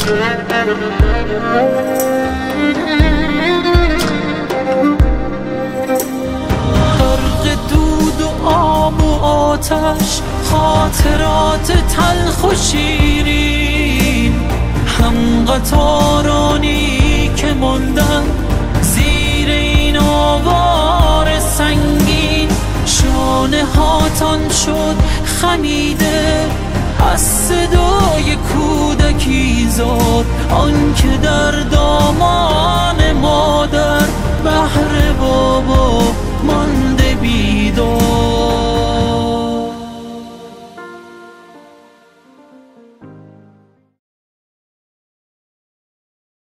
غرق دود و آب و آتش، خاطرات تلخ و شیرین، هم قطارانی که ماندن زیر این آوار سنگین. شانه هاتان شد خمیده از صدای کودکی زاد، آن که در دامان